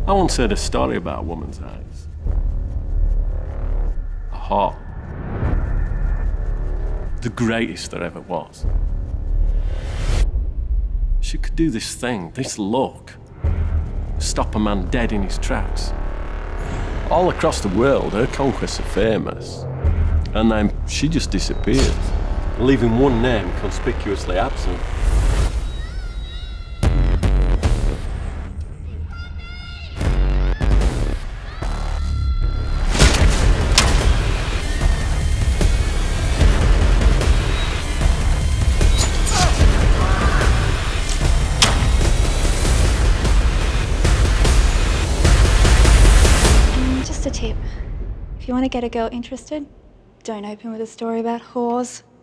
I once heard a story about a woman's eyes. A heart. The greatest there ever was. She could do this thing, this look. Stop a man dead in his tracks. All across the world, her conquests are famous. And then she just disappears, leaving one name conspicuously absent. Just a tip. If you want to get a girl interested, don't open with a story about whores.